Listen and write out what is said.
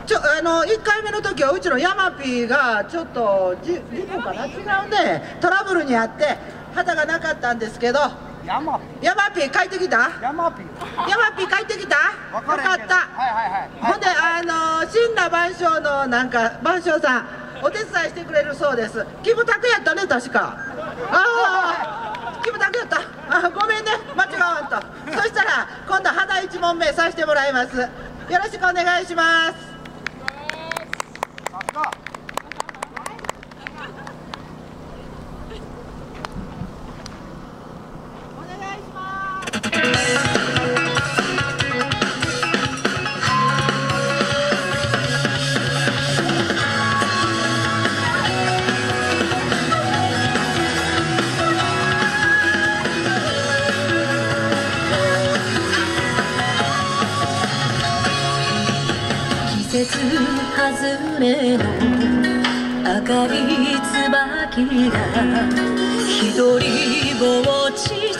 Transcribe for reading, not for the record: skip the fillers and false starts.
1回目の時はうちのヤマピーがちょっと事故かな、違うね、トラブルにあって旗がなかったんですけど、ヤマピー帰ってきた？ヤマピー帰ってきた？よかった。ほんで神羅万象のなんか万象さんお手伝いしてくれるそうです。キムタクやったね確か。キムタクやった。ごめんね、間違わんと。そしたら今度肌1問目させてもらいます。よろしくお願いします。 季節外れの赤い椿が一人ぼっち